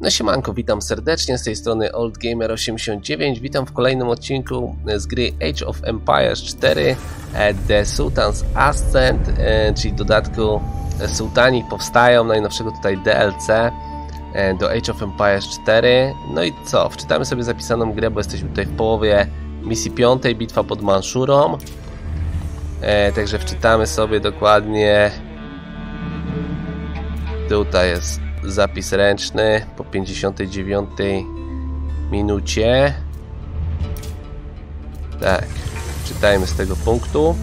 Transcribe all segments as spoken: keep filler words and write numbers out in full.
No siemanko, witam serdecznie, z tej strony OldGamer osiemdziesiąt dziewięć. Witam w kolejnym odcinku z gry Age of Empires cztery The Sultan's Ascent, czyli dodatku Sułtani powstają, najnowszego tutaj D L C do Age of Empires cztery. No i co? Wczytamy sobie zapisaną grę, bo jesteśmy tutaj w połowie misji piątej, bitwa pod Manszurą. Także wczytamy sobie dokładnie. Tutaj jest zapis ręczny po pięćdziesiątej dziewiątej minucie. Tak, czytajmy z tego punktu.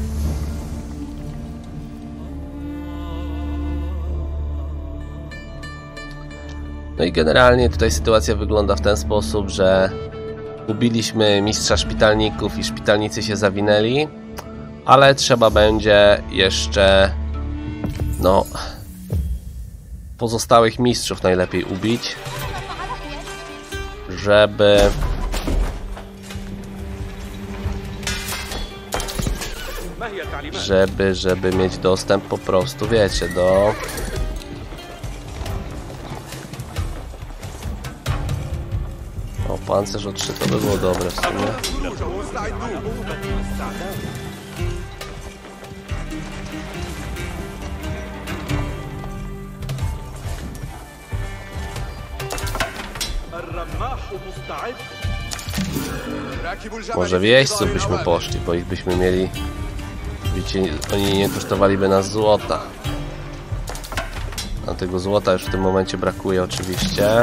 No i generalnie tutaj sytuacja wygląda w ten sposób, że ubiliśmy mistrza szpitalników i szpitalnicy się zawinęli, ale trzeba będzie jeszcze no pozostałych mistrzów najlepiej ubić, żeby żeby, żeby mieć dostęp po prostu, wiecie, do o, pancerz o trzy to by było dobre w sumie. Może w jeźdźców byśmy poszli, bo ich byśmy mieli. Wiecie, oni nie kosztowaliby nas złota. A tego złota już w tym momencie brakuje oczywiście.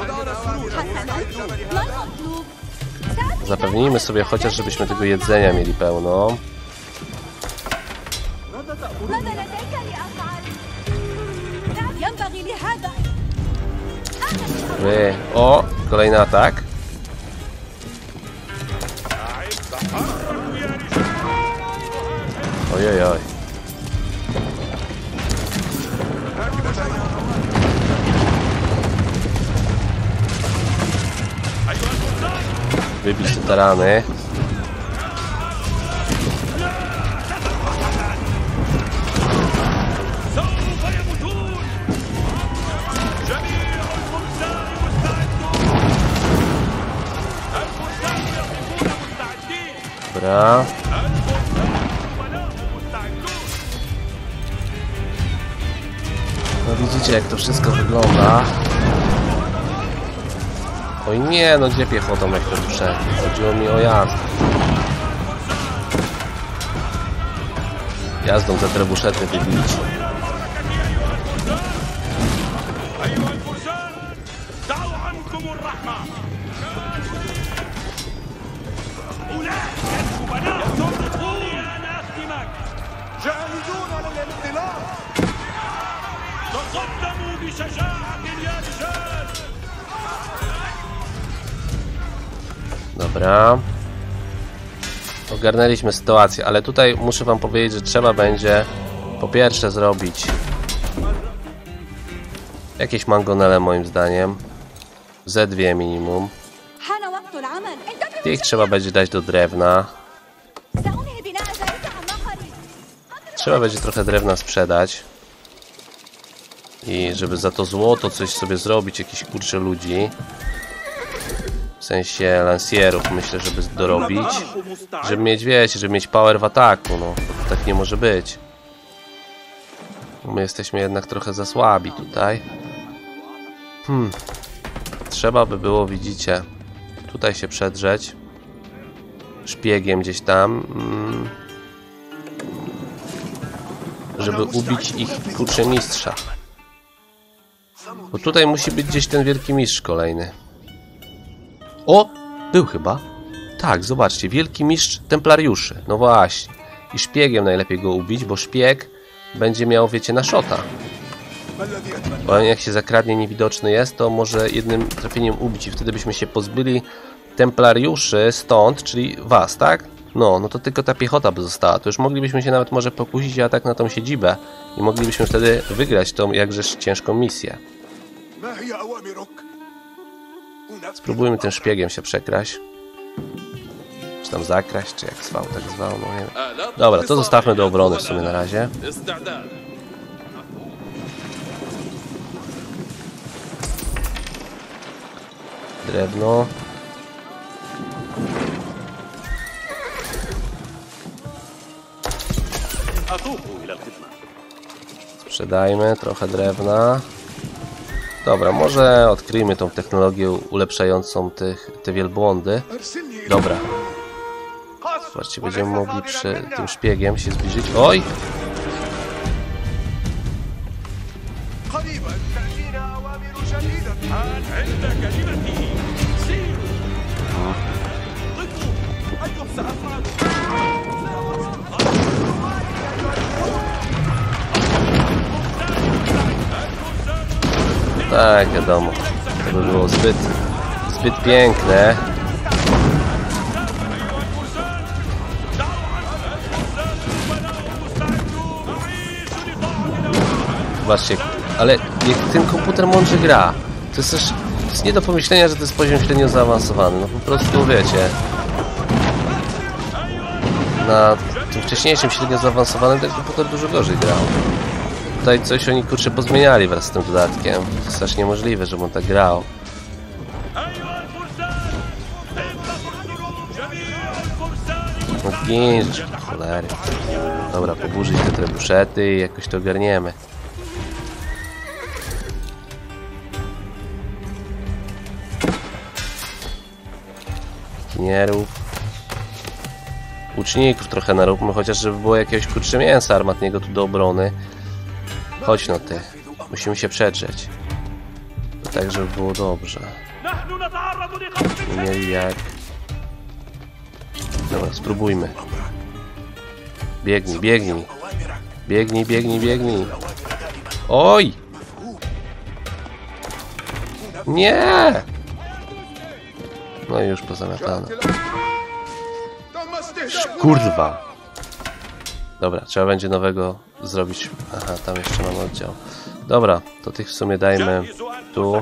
Zapewnijmy sobie chociaż, żebyśmy tego jedzenia mieli pełno. Wy. O! Kolejny atak. Ojoj, oj. Wybić te tarany. Dobra. No widzicie, jak to wszystko wygląda. Oj nie, no gdzie piechotą jak to dusze? Chodziło mi o jazdę. Jazdą te trebuszety wybić. Dobra. Ogarnęliśmy sytuację, ale tutaj muszę wam powiedzieć, że trzeba będzie po pierwsze zrobić jakieś mangonele moim zdaniem. Ze dwie minimum. Ich trzeba będzie dać do drewna. Trzeba będzie trochę drewna sprzedać. I żeby za to złoto coś sobie zrobić, jakiś kurczę ludzi. W sensie lansjerów, myślę, żeby dorobić. Żeby mieć, wiecie, żeby mieć power w ataku, no. To tak nie może być. My jesteśmy jednak trochę za słabi tutaj. Hmm. Trzeba by było, widzicie, tutaj się przedrzeć. Szpiegiem gdzieś tam. Hmm. Żeby ubić ich kurczę mistrza. Bo tutaj musi być gdzieś ten wielki mistrz kolejny. O! Był chyba. Tak, zobaczcie. Wielki mistrz templariuszy. No właśnie. I szpiegiem najlepiej go ubić, bo szpieg będzie miał, wiecie, na szota. Bo jak się zakradnie, niewidoczny jest, to może jednym trafieniem ubić i wtedy byśmy się pozbyli templariuszy stąd, czyli was, tak? No, no to tylko ta piechota by została. To już moglibyśmy się nawet może pokusić o atak na tą siedzibę i moglibyśmy wtedy wygrać tą jakżeż ciężką misję. Spróbujmy tym szpiegiem się przekraść. Czy tam zakraść, czy jak zwał, tak zwał, no nie wiem. Dobra, to zostawmy do obrony w sumie na razie. drewno. Sprzedajmy trochę drewna. Dobra, może odkryjmy tą technologię ulepszającą tych, te wielbłądy. Dobra. Zobaczcie, będziemy mogli przy tym szpiegiem się zbliżyć. Oj! Tak, wiadomo. To by było zbyt, zbyt piękne. Zobaczcie, ale jak ten komputer mądrze gra, to jest też, to jest nie do pomyślenia, że to jest poziom średnio zaawansowany. No po prostu wiecie, na tym wcześniejszym średnio zaawansowanym ten komputer dużo gorzej grał. Tutaj coś oni kurczę pozmieniali wraz z tym dodatkiem. To jest też niemożliwe, żeby on tak grał. No ginż, cholery. Dobra, poburzyć te trebuszety i jakoś to ogarniemy. Inżynierów. Łuczników trochę naróbmy, chociaż żeby było jakiegoś kurczę mięsa armatniego tu do obrony. Chodź no ty. Musimy się przetrzeć. Tak, żeby było dobrze. Nie mieli jak. Dobra, spróbujmy. Biegnij, biegnij. Biegnij, biegnij, biegnij. Oj! Nie! No i już pozamiatane. Kurwa! Dobra, trzeba będzie nowego zrobić. Aha, tam jeszcze mam oddział. Dobra, to tych w sumie dajmy tu.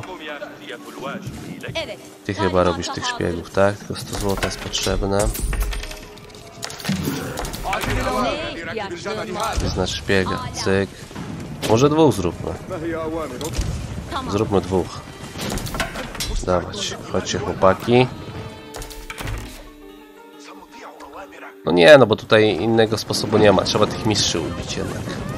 Ty chyba robisz tych szpiegów, tak? Tylko sto złotych jest potrzebne. Znasz szpiega, cyk. Może dwóch zróbmy. Zróbmy dwóch. Dawać, chodźcie chłopaki. No nie, no bo tutaj innego sposobu nie ma. Trzeba tych mistrzów ubić jednak.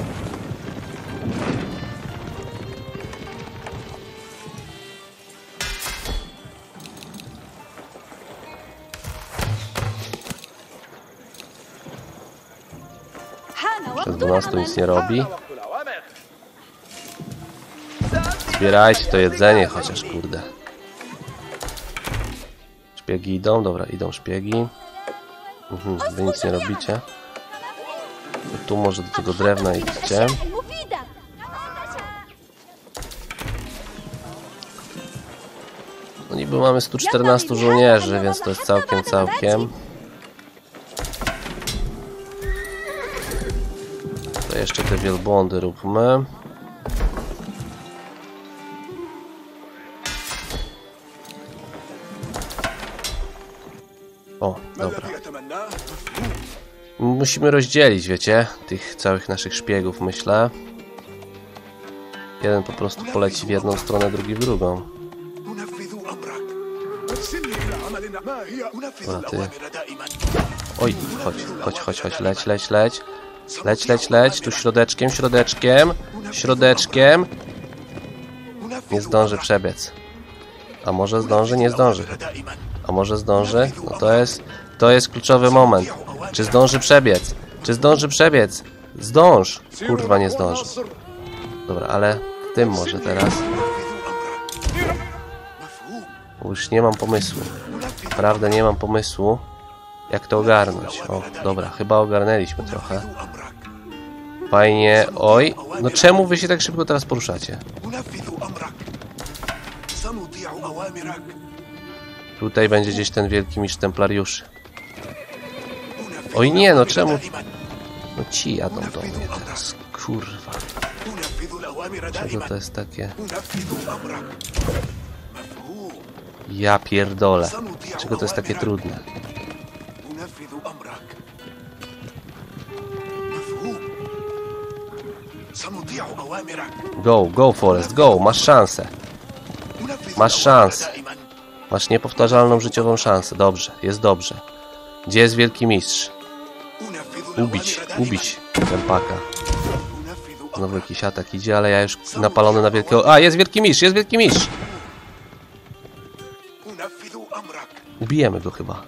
Przez dwunastu nic nie robi. Zbierajcie to jedzenie chociaż, kurde. Szpiegi idą? Dobra, idą szpiegi. Mhm, wy nic nie robicie. To tu może do tego drewna idźcie. No niby mamy stu czternastu żołnierzy, więc to jest całkiem, całkiem. To jeszcze te wielbłądy róbmy. O, dobra. Musimy rozdzielić, wiecie, tych całych naszych szpiegów, myślę. Jeden po prostu poleci w jedną stronę, drugi w drugą. Dobra, ty. Oj, chodź, chodź, chodź, chodź, leć, leć, leć. Leć, leć, leć, tu środeczkiem, środeczkiem, środeczkiem. Nie zdąży przebiec. A może zdąży? Nie zdąży. A może zdąży? No to jest, to jest kluczowy moment. Czy zdąży przebiec? Czy zdąży przebiec? Zdąż! Kurwa, nie zdąży. Dobra, ale tym może teraz. Bo już nie mam pomysłu. Naprawdę nie mam pomysłu, jak to ogarnąć. O, dobra, chyba ogarnęliśmy trochę. Fajnie. Oj, no czemu wy się tak szybko teraz poruszacie? Tutaj będzie gdzieś ten wielki mistrz templariuszy. Oj nie, no czemu? No ci jadą do mnie teraz, kurwa. Czego to jest takie? Ja pierdolę. Czego to jest takie trudne? Go, go Forest, go, masz szansę. Masz szansę. Masz niepowtarzalną życiową szansę. Dobrze, jest dobrze. Gdzie jest wielki mistrz? Ubić, ubić tępaka. Znowu jakiś atak idzie, ale ja już napalony na wielkiego... A, jest wielki mistrz, jest wielki mistrz! Ubijemy go chyba.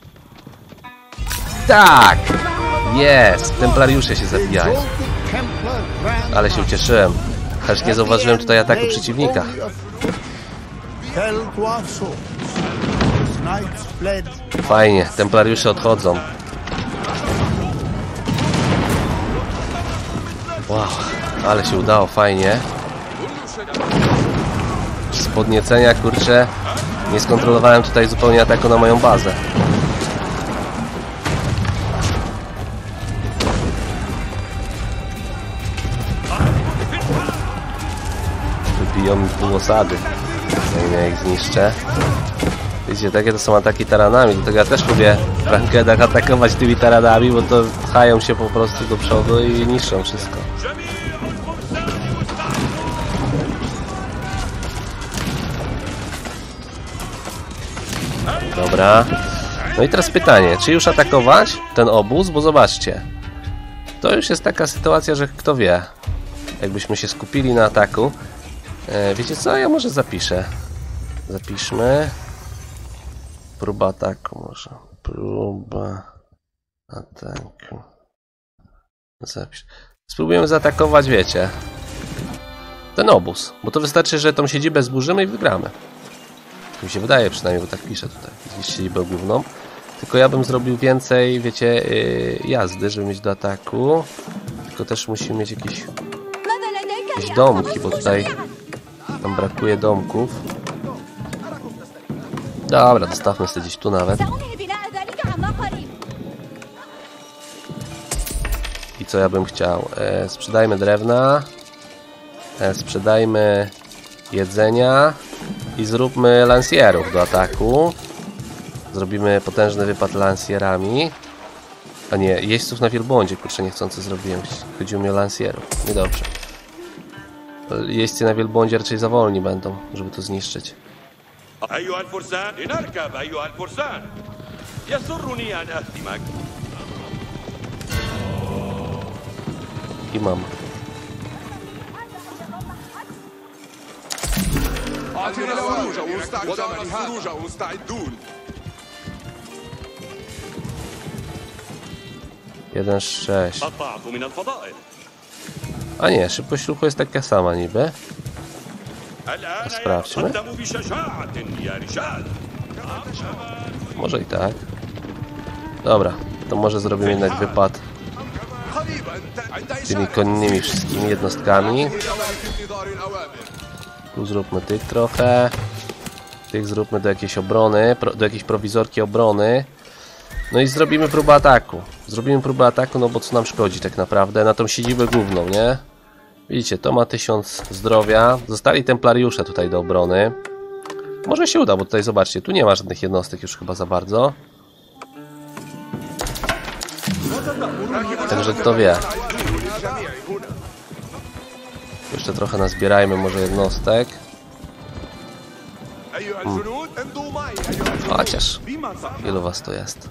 Tak! Jest! Templariusze się zabijają. Ale się ucieszyłem. Aż nie zauważyłem tutaj ataku przeciwnika. Fajnie, templariusze odchodzą. Wow, ale się udało, fajnie. Z podniecenia, kurczę, nie skontrolowałem tutaj zupełnie ataku na moją bazę. Wybiją mi pół osady. Ja ich zniszczę. Wiecie, takie to są ataki taranami, dlatego ja też lubię w rankedach atakować tymi taranami, bo to pchają się po prostu do przodu i niszczą wszystko. Dobra. No i teraz pytanie, czy już atakować ten obóz? Bo zobaczcie, to już jest taka sytuacja, że kto wie, jakbyśmy się skupili na ataku. E, wiecie co? Ja może zapiszę. Zapiszmy. Próba ataku może. Próba ataku. Zapisz. Spróbujemy zaatakować, wiecie, ten obóz. Bo to wystarczy, że tą siedzibę zburzymy i wygramy. Mi się wydaje przynajmniej, bo tak piszę tutaj. Zniszczyć siedzibę główną. Tylko ja bym zrobił więcej, wiecie, yy, jazdy, żeby mieć do ataku. Tylko też musimy mieć jakieś, jakieś domki, bo tutaj nam brakuje domków. Dobra, dostawmy sobie gdzieś tu nawet. I co ja bym chciał? E, sprzedajmy drewna. E, sprzedajmy jedzenia. I zróbmy lansjerów do ataku. Zrobimy potężny wypad lansjerami. A nie, jeźdźców na wielbłądzie, kurczę, niechcący zrobiłem. Chodziło mi o lansjerów. Niedobrze. Jeźdźcy na wielbłądzie raczej za wolni będą, żeby to zniszczyć. I mam. jeden sześć. A nie, szybkość ruchu jest taka sama niby. A sprawdźmy. Może i tak. Dobra, to może zrobimy jednak wypad tymi konnymi wszystkimi jednostkami. Tu zróbmy tych trochę. Tych zróbmy do jakiejś obrony, do jakiejś prowizorki obrony. No i zrobimy próbę ataku. Zrobimy próbę ataku, no bo co nam szkodzi tak naprawdę na tą siedzibę główną, nie? Widzicie, to ma tysiąc zdrowia. Zostali templariusze tutaj do obrony. Może się uda, bo tutaj zobaczcie, tu nie ma żadnych jednostek już chyba za bardzo. Także kto wie. Jeszcze trochę nazbierajmy może jednostek. Hmm. Chociaż ilu was to jest?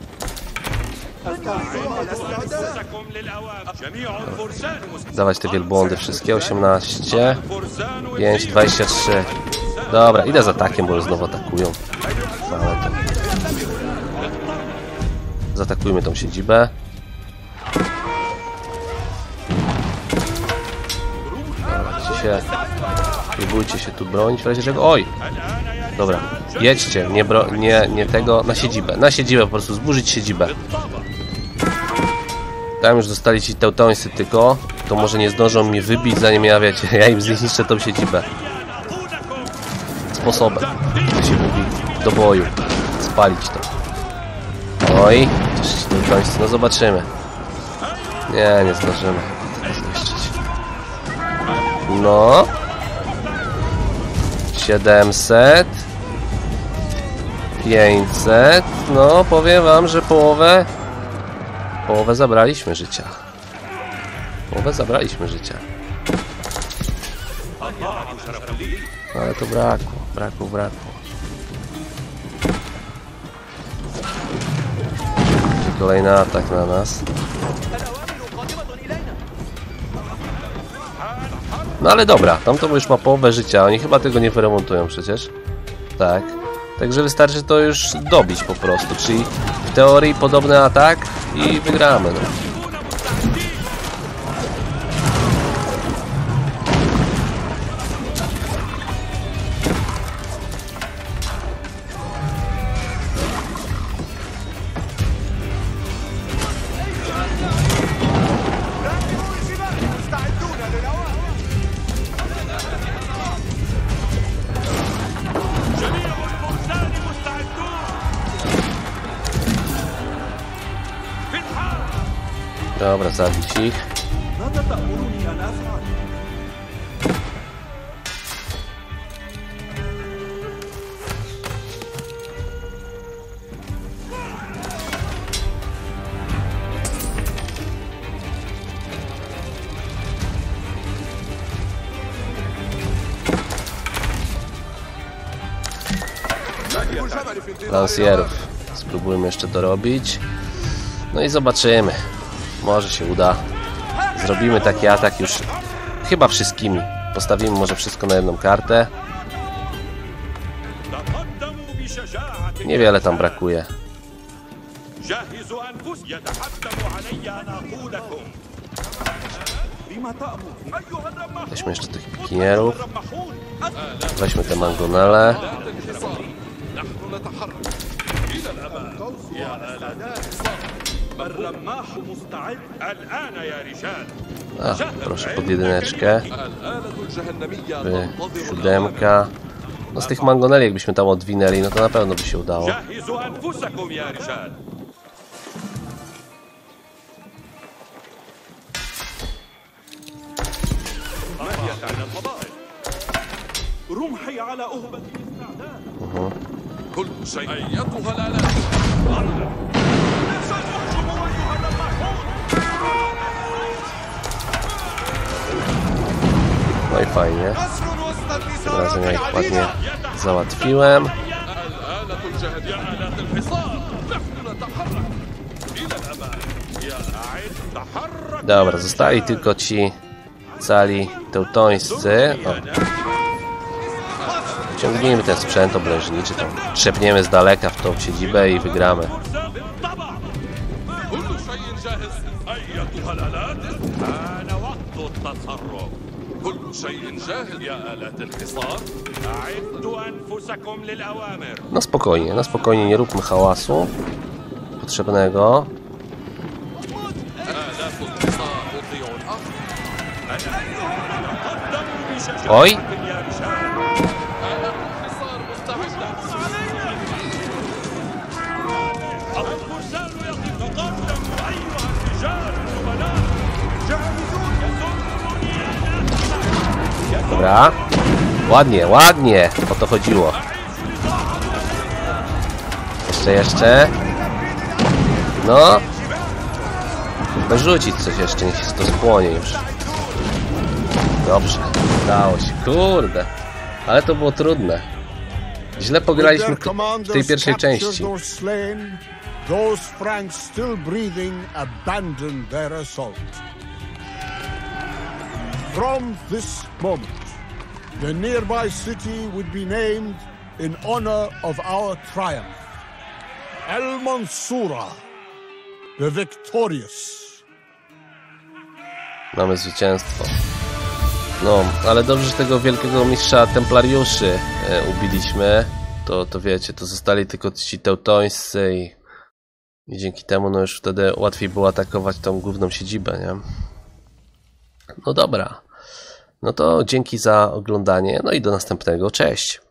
Dawać te wielbłądy wszystkie. osiemnaście, pięć, dwadzieścia trzy. Dobra, idę z atakiem, bo już znowu atakują. Całe to. Zaatakujmy tą siedzibę. Się, próbujcie się tu bronić w razie czego. Oj! Dobra, jedźcie, nie, bro, nie, nie tego, na siedzibę. Na siedzibę po prostu, zburzyć siedzibę. Tam już dostali ci teutońscy tylko. To może nie zdążą mi wybić, zanim ja, wiecie, ja im zniszczę tą siedzibę. Sposobem, to się mówi, do boju. Spalić to. Oj, chociaż ci teutońscy, no zobaczymy. Nie, nie zdążymy tego zniszczyć. No. siedemset. pięćset. No, powiem wam, że połowę... Połowę zabraliśmy życia. Połowę zabraliśmy życia. Ale to brakło, brakło, brakło. Kolejny atak na nas. No ale dobra, tamto już ma połowę życia, oni chyba tego nie wyremontują przecież. Tak. Także wystarczy to już dobić po prostu, czyli w teorii podobny atak i wygramy. No. Dobra, zabić ich. Lansjerów. Spróbujmy jeszcze to robić. No i zobaczymy. Może się uda. Zrobimy taki atak już chyba wszystkimi. Postawimy może wszystko na jedną kartę. Niewiele tam brakuje. Weźmy jeszcze tych pikinierów. Weźmy te mangonele. A, proszę pod jedyneczkę. By, siódemka. No z tych mangoneli jakbyśmy tam odwinęli, no to na pewno by się udało. Mhm. No i fajnie. Tym razem ja ich ładnie załatwiłem. Dobra, zostali tylko ci cali teutońscy. O. Ciągnijmy ten sprzęt oblężniczy, tam trzepniemy z daleka w tą siedzibę i wygramy. No spokojnie, no spokojnie, nie róbmy hałasu potrzebnego. Oj! Dobra. Ładnie, ładnie. O to chodziło. Jeszcze, jeszcze. No. Wyrzucić coś jeszcze, niech się to spłonie już. Dobrze. Udało się. Kurde. Ale to było trudne. Źle pograliśmy w tej pierwszej części. Those Franks still breathing abandoned their assault. From this moment, the nearby city would be named in honor of our triumph. El Mansura, the victorious. Mamy zwycięstwo. No, ale dobrze, że tego wielkiego mistrza templariuszy e, ubiliśmy. To, to wiecie, to zostali tylko ci teutońscy i, i dzięki temu no już wtedy łatwiej było atakować tą główną siedzibę, nie? No dobra. No to dzięki za oglądanie, no i do następnego. Cześć!